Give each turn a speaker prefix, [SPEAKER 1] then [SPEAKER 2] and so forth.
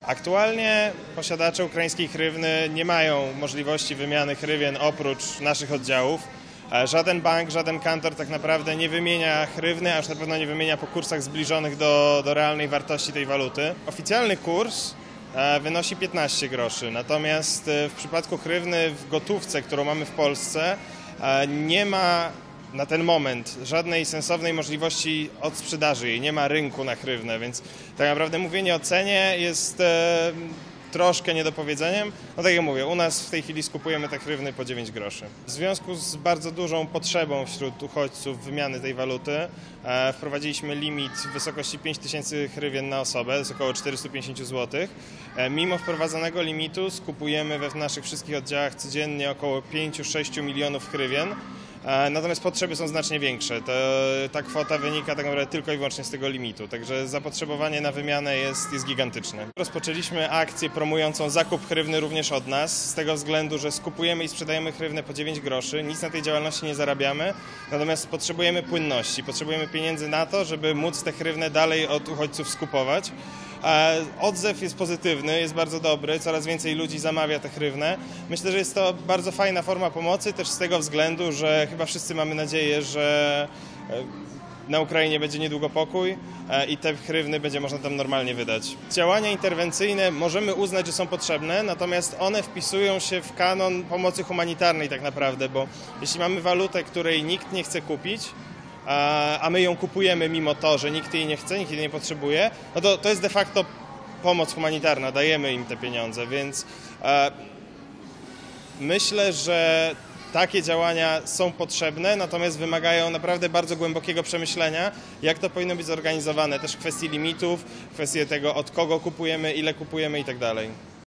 [SPEAKER 1] Aktualnie posiadacze ukraińskiej hrywny nie mają możliwości wymiany hrywien oprócz naszych oddziałów. Żaden bank, żaden kantor tak naprawdę nie wymienia hrywny, aż na pewno nie wymienia po kursach zbliżonych do realnej wartości tej waluty. Oficjalny kurs wynosi 15 groszy, natomiast w przypadku hrywny w gotówce, którą mamy w Polsce, nie ma na ten moment żadnej sensownej możliwości odsprzedaży jej, nie ma rynku na hrywnę, więc tak naprawdę mówienie o cenie jest troszkę niedopowiedzeniem. No tak jak mówię, u nas w tej chwili skupujemy te hrywny po 9 groszy. W związku z bardzo dużą potrzebą wśród uchodźców wymiany tej waluty wprowadziliśmy limit w wysokości 5000 hrywien na osobę, to jest około 450 zł. Mimo wprowadzonego limitu skupujemy we naszych wszystkich oddziałach codziennie około 5-6 milionów hrywien. Natomiast potrzeby są znacznie większe. Ta kwota wynika tak naprawdę tylko i wyłącznie z tego limitu, także zapotrzebowanie na wymianę jest gigantyczne. Rozpoczęliśmy akcję promującą zakup hrywny również od nas, z tego względu, że skupujemy i sprzedajemy hrywnę po 9 groszy, nic na tej działalności nie zarabiamy, natomiast potrzebujemy płynności, potrzebujemy pieniędzy na to, żeby móc tę hrywnę dalej od uchodźców skupować. Odzew jest pozytywny, jest bardzo dobry, coraz więcej ludzi zamawia tę hrywnę. Myślę, że jest to bardzo fajna forma pomocy, też z tego względu, że chyba wszyscy mamy nadzieję, że na Ukrainie będzie niedługo pokój i te hrywny będzie można tam normalnie wydać. Działania interwencyjne możemy uznać, że są potrzebne, natomiast one wpisują się w kanon pomocy humanitarnej tak naprawdę, bo jeśli mamy walutę, której nikt nie chce kupić, a my ją kupujemy mimo to, że nikt jej nie chce, nikt jej nie potrzebuje, no to jest de facto pomoc humanitarna, dajemy im te pieniądze, więc myślę, że takie działania są potrzebne, natomiast wymagają naprawdę bardzo głębokiego przemyślenia, jak to powinno być zorganizowane, też w kwestii limitów, w kwestii tego, od kogo kupujemy, ile kupujemy i tak dalej.